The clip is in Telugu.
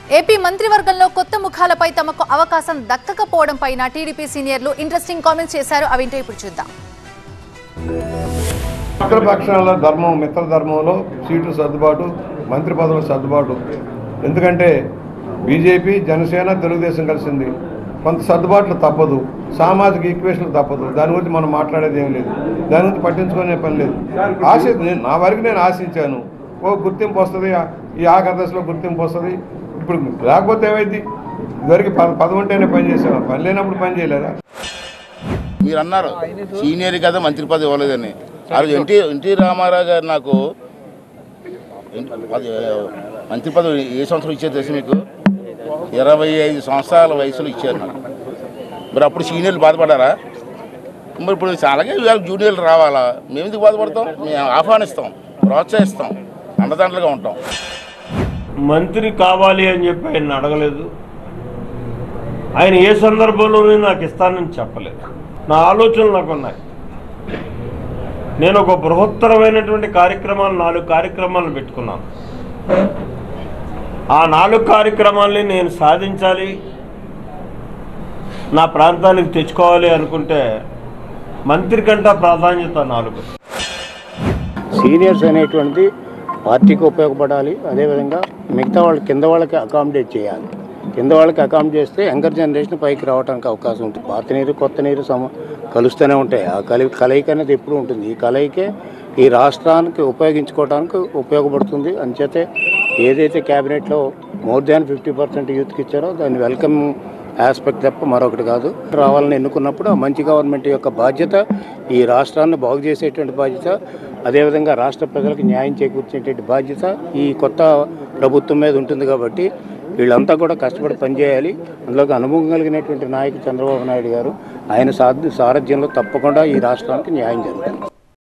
ఏపీ మంత్రివర్గంలో కొత్త ముఖాలపై తమకు అవకాశం దక్కకపోవడంపైన టీడీపీ సీనియర్లు ఇంట్రెస్టింగ్ కామెంట్స్ చేశారు. అవింటో ఇప్పుడు చూద్దాం. మిత్రపక్షాల ధర్మం మిత్ర ధర్మంలో సీట్లు సర్దుబాటు, మంత్రి పదవుల సర్దుబాటు. ఎందుకంటే బీజేపీ, జనసేన, తెలుగుదేశం కలిసింది. కొంత సర్దుబాట్లు తప్పదు, సామాజిక ఈక్వేషన్లు తప్పదు. దాని గురించి మనం మాట్లాడేది ఏం లేదు, దాని గురించి పట్టించుకునే పని లేదు. నా వరకు నేను ఆశించాను, గుర్తింపు వస్తుంది, ఈ ఆఖరి దశలో గుర్తింపు వస్తుంది. ఇప్పుడు లేకపోతే ఏమైంది? ఇదివరకు పదవి ఉంటేనే పని చేసావా? పని లేనప్పుడు పని చేయలేదా? మీరు అన్నారు సీనియర్ కదా మంత్రి పదవి ఇవ్వలేదని. అది ఎన్టీ రామారావు గారు నాకు మంత్రి పదవి ఏ సంవత్సరం ఇచ్చారు తెలుసు మీకు? 25 సంవత్సరాల వయసులో ఇచ్చారు నాకు. మరి అప్పుడు సీనియర్లు బాధపడారా? మరి ఇప్పుడు అలాగే ఇవాళ జూనియర్లు రావాలా? మేము ఎందుకు బాధపడతాం? మేము ఆహ్వానిస్తాం, ప్రోత్సహిస్తాం, అండదండలుగా ఉంటాం. మంత్రి కావాలి అని చెప్పి ఆయన అడగలేదు. ఆయన ఏ సందర్భంలోనూ నాకు ఇస్తానని చెప్పలేదు. నా ఆలోచనలు నాకు ఉన్నాయి. నేను ఒక బృహత్తరమైనటువంటి కార్యక్రమాలు 4 కార్యక్రమాలను పెట్టుకున్నాను. ఆ 4 కార్యక్రమాలని నేను సాధించాలి, నా ప్రాంతానికి తెచ్చుకోవాలి అనుకుంటే మంత్రి కంటే ప్రాధాన్యత 4. సీనియర్స్ అనేటువంటిది పార్టీకి ఉపయోగపడాలి. అదేవిధంగా మిగతా కింద వాళ్ళకి అకామిడేట్ చేయాలి. కింద వాళ్ళకి అకామిడేట్ చేస్తే యంగర్ జనరేషన్ పైకి రావడానికి అవకాశం ఉంటుంది. పాత నీరు కొత్త నీరు కలుస్తూనే ఉంటాయి. ఆ కలయిక అనేది ఎప్పుడు ఉంటుంది. ఈ కలయికే ఈ రాష్ట్రానికి ఉపయోగించుకోవడానికి ఉపయోగపడుతుంది. అంచేతే ఏదైతే క్యాబినెట్లో మోర్ దాన్ 50% యూత్కి ఇచ్చారో దాన్ని వెల్కమ్ ఆస్పెక్ట్ తప్ప మరొకటి కాదు. రావాలని ఎన్నుకున్నప్పుడు ఆ మంచి గవర్నమెంట్ యొక్క బాధ్యత, ఈ రాష్ట్రాన్ని బాగు చేసేటువంటి బాధ్యత, అదేవిధంగా రాష్ట్ర ప్రజలకు న్యాయం చేకూర్చేటువంటి బాధ్యత ఈ కొత్త ప్రభుత్వం మీద ఉంటుంది. కాబట్టి వీళ్ళంతా కూడా కష్టపడి పనిచేయాలి. అందులోకి అనుభవం కలిగినటువంటి నాయకుడు చంద్రబాబు నాయుడు గారు, ఆయన సారథ్యంలో తప్పకుండా ఈ రాష్ట్రానికి న్యాయం జరుగుతుంది.